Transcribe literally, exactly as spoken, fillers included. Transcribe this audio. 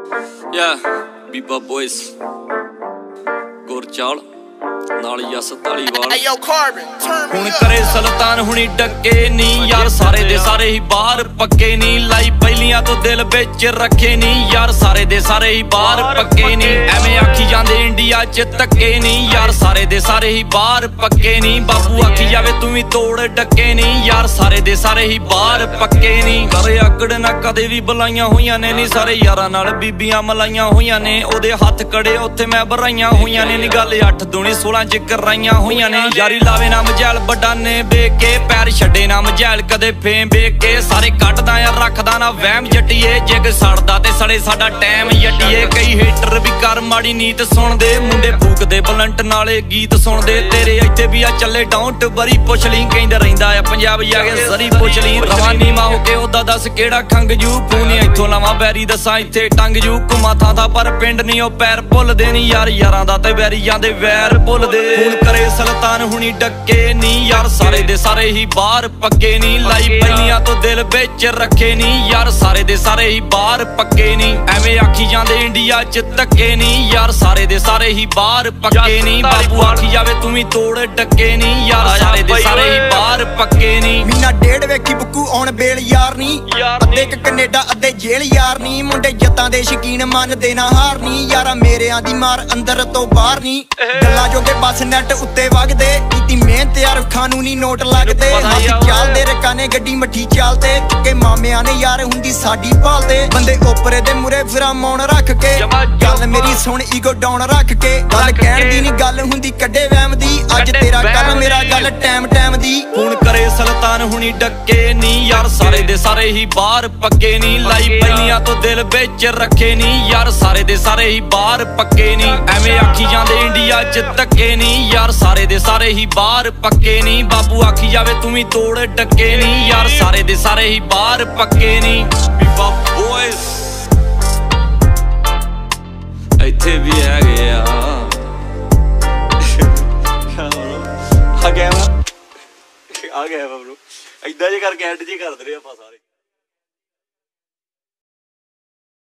Yeah, Bebop Boys, ਗੁਰਚਾਲ ਨਾਲ yes Dhaliwal. ਹੁਣ ਕਰੇ ਸੁਲਤਾਨ ਹੁਣੀ ਡੱਕੇ ਨੀ ਯਾਰ, ਸਾਰੇ ਦੇ ਸਾਰੇ ਹੀ ਬਾਹਰ ਪੱਕੇ ਨੀ। ਲਾਈ ਪਹਿਲੀਆਂ ਤੋਂ ਦਿਲ ਵਿੱਚ ਰੱਖੇ ਨੀ ਯਾਰ, ਸਾਰੇ ਦੇ ਸਾਰੇ ਹੀ ਬਾਹਰ ਪੱਕੇ ਨੀ। ਐਵੇਂ ਆਖੀ ਜਾਂਦੇ ਇੰਡੀਆ ਚ ਧੱਕੇ ਨੀ ਯਾਰ, ਸਾਰੇ ਦੇ ਸਾਰੇ ਹੀ ਬਾਹਰ ਪੱਕੇ ਨੀ। ਬਾਪੂ ਆਖੀ ਜਾਵੇ ਤੂੰ ਵੀ ਤੋੜ ਡੱਕੇ ਨੀ ਯਾਰ, ਸਾਰੇ ਦੇ ਸਾਰੇ ਹੀ ਬਾਹਰ ਪੱਕੇ ਨੀ। ਕਰੇ ਆਕੜ ਨਾ ਕਦੇ ਵੀ ਬੁਲਾਈਆਂ ਹੋਈਆਂ ਨੇ ਨੀ, ਸਾਰੇ ਯਾਰਾਂ ਨਾਲ ਬੀਬੀਆਂ ਮਲਾਈਆਂ ਹੋਈਆਂ ਨੇ। ਉਹਦੇ ਹੱਥ ਕੜੇ ਉੱਥੇ ਮੈਂ ਬਰਾਈਆਂ ਹੋਈਆਂ ਨੇ ਨੀ, ਗੱਲ ਅੱਠ ਦੂਣੀ ਸੋਲਾਂ ਚ ਕਰਾਈਆਂ ਹੋਈਆਂ ਨੇ। ਯਾਰੀ ਲਾਵੇ ਨਾ ਮਜੈਲ ਵੱਡਾ ਨੇ ਵੇਖ ਕੇ, ਪੈਰ ਛੱਡੇ ਨਾ ਮਜੈਲ ਕਦੇ ਫੇਮ ਵੇਖ ਕੇ। ਸਾਰੇ ਕੱਢਦਾ ਯਾਰ ਰੱਖਦਾ ਨਾ ਵਹਿਮ ਜੱਟੀਏ, ਜਿਗ ਸੜਦਾ ਤੇ ਸੜੇ ਸਾਡਾ ਟਾਈਮ ਜੱਟੀਏ। ਕਈ ਹੇਟਰ ਵੀ ਕਰ ਮਾੜੀ ਨੀਤ ਸੁਣਦੇ, ਮੁੰਡੇ ਫੂਕਦੇ ਬਲੰਟ ਨਾਲੇ ਗੀਤ ਸੁਣਦੇ। ਤੇਰੇ ਇੱਥੇ ਵੀ ਆ ਚੱਲੇ ਡਾਊਂਟ ਬਰੀ ਪੁੱਛ ਲਈ, ਕਹਿੰਦਾ ਰਹਿੰਦਾ ਆ ਪੰਜਾਬ ਜਾ ਕੇ ਜ਼ਰੀ ਪੁੱਛ ਲਈ। ਰਵਾਨੀ ਮਾ ਹੋ ਕੇ ਉਹਦਾ ਦੱਸ ਕਿਹੜਾ ਖੰਗ ਜੂ, ਪੂਨੀ ਇੱਥੋਂ ਲਾਵਾਂ ਬੈਰੀ ਦੱਸਾਂ ਇੱਥੇ ਟੰਗ ਜੂ। ਘੁਮਾ ਥਾਂ ਥਾਂ ਪਰ ਪਿੰਡ ਨਹੀਂ ਉਹ ਪੈਰ ਭੁੱਲਦੇ ਨੀ ਯਾਰ, ਯਾਰਾਂ ਦਾ ਤੇ ਵੈਰੀਆਂ ਦੇ ਵੈਰ ਭੁੱਲਦੇ। ਹੁਣ ਕਰੇ ਸੁਲਤਾਨ ਹੁਣੀ ਡੱਕੇ ਨੀ ਯਾਰ, ਸਾਰੇ ਦੇ ਸਾਰੇ ਹੀ ਬਾਹਰ ਪੱਕੇ ਨੀ। ਲਾਈ ਪਹਿਲੀਆਂ ਤੋਂ ਦਿਲ ਵਿੱਚ ਰੱਖੇ ਨੀ ਯਾਰ, ਸਾਰੇ ਦੇ ਸਾਰੇ ਹੀ ਬਾਹਰ ਪੱਕੇ ਨੀ। ਐਵੇਂ ਆਖੀ ਜਾਂਦੇ ਇੰਡੀਆ ਚ ਧੱਕੇ ਨੀ ਯਾਰ, ਸਾਰੇ ਦੇ ਸਾਰੇ ਹੀ ਬਾਹਰ ਪੱਕੇ ਨੀ। ਬਾਪੂ ਆਖੀ ਜਾਵੇ ਤੂੰ ਵੀ ਤੋੜ ਡੱਕੇ ਨੀ ਯਾਰ, ਸਾਰੇ ਦੇ ਸਾਰੇ ਹੀ ਬਾਹਰ ਪੱਕੇ ਨੀ। ਮੀਨਾ ਡੇਢ ਵੇਖੀ ਬੁੱਕੂ ਆਉਣ ਬੇਲ ਯਾਰ ਨੀ, ਅੱਧੇ ਕ ਕੈਨੇਡਾ ਅੱਧੇ ਜੇਲ੍ਹ ਯਾਰ ਨੀ। ਮੁੰਡੇ ਜੱਤਾਂ ਦੇ ਸ਼ਕੀਨ ਮੰਨਦੇ ਨਾ ਹਾਰ ਨੀ ਯਾਰਾ, ਮੇਰਿਆਂ ਦੀ ਮਾਰ ਅੰਦਰ ਤੋਂ ਬਾਹਰ ਨੀ। ਗੱਲਾਂ ਜੋਗੇ ਬਸ ਨੈਟ ਉੱਤੇ ਵਗਦੇ, ਕੀਤੀ ਮਿਹਨਤ ਯਾਰ ਕਾਨੂੰਨੀ ਨੋਟ ਲੱਗਦੇ। ਅਸੀਂ ਚੱਲਦੇ ਰਕਾਨੇ ਗੱਡੀ ਮੱਠੀ ਚੱਲਦੇ, ਕਿ ਮਾਮਿਆਂ ਨੇ ਯਾਰ ਹੁੰਦੀ ਸਾਡੀ ਭਾਲਦੇ। ਬੰਦੇ ਓਪਰੇ ਦੇ ਮੂਰੇ ਫਿਰਾਂ ਮੌਣ ਰੱਖ ਕੇ, ਗੱਲ ਮੇਰੀ ਸੁਣ ਈਗੋ ਡਾਊਨ ਰੱਖ ਕੇ। ਗੱਲ ਕਹਿਣ ਦੀ ਨੀ ਗੱਲ ਹੁੰਦੀ ਕੱਢੇ ਵਹਿਮ ਦੀ, ਅੱਜ ਤੇਰਾ ਕੱਲ ਮੇਰਾ ਗੱਲ ਟਾਈਮ ਟਾਈਮ ਦੀ। ਹੁਣ ਕਰੇ ਸੁਲਤਾਨ ਹੁਣੀ ਡੱਕੇ ਨੀ ਯਾਰ, ਸਾਰੇ ਦੇ ਸਾਰੇ ਹੀ ਬਾਹਰ ਪੱਕੇ ਨੀ। ਲਾਈ ਪਹਿਲੀਆਂ ਤੋਂ ਦਿਲ ਵਿੱਚ ਰੱਖੇ ਨੀ ਯਾਰ, ਸਾਰੇ ਦੇ ਸਾਰੇ ਹੀ ਬਾਹਰ ਪੱਕੇ ਨੀ। ਐਵੇਂ ਆਖੀ ਜਾਂਦੇ ਇੰਡੀਆ ਚ ਧੱਕੇ ਨੀ ਯਾਰ, ਸਾਰੇ ਦੇ ਸਾਰੇ ਹੀ ਬਾਹਰ ਪੱਕੇ ਨੀ। ਬਾਪੂ ਆਖੀ ਜਾਵੇ ਤੂੰ ਵੀ ਤੋੜ ਡੱਕੇ ਨੀ ਯਾਰ, ਸਾਰੇ ਦੇ ਸਾਰੇ ਹੀ ਬਾਹਰ ਪੱਕੇ ਨੀ। Bebop Boys ਇੱਥੇ ਵੀ ਹੈਗੇ ਆ। ਆ ਗਿਆ ਵਾ ਬ్రో, ਇਦਾਂ ਜੇ ਕਰਕੇ ਐਡ ਜੇ ਕਰਦੇ ਰਹੇ ਆਪਾਂ ਸਾਰੇ।